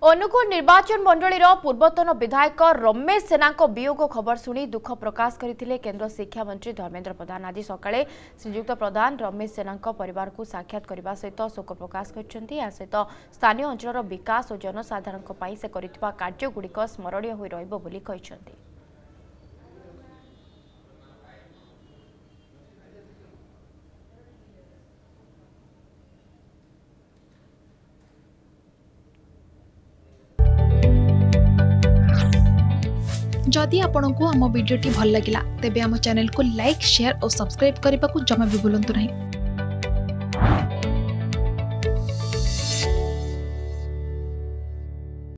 अनुगुल निर्वाचन मंडलीर पूर्वतन विधायक रमेश सेना वियोग खबर शुणी दुख प्रकाश करते केन्द्र शिक्षा मंत्री धर्मेन्द्र प्रधान। आज सकाळे श्रीजुक्त प्रधान रमेश सेना परिवार को साक्षात करने सहित शोक प्रकाश करते। या सहित स्थानीय अंचल विकास और जनसाधारण से करिथिबा कार्यगुड़िक स्मरणीय होई रहिबो बोली कहिसेंति। जदि आपंक आम भिडी भल लगा तेब आम चैनल को लाइक शेयर और सब्सक्राइब करने को जमा भी भूलु नहीं।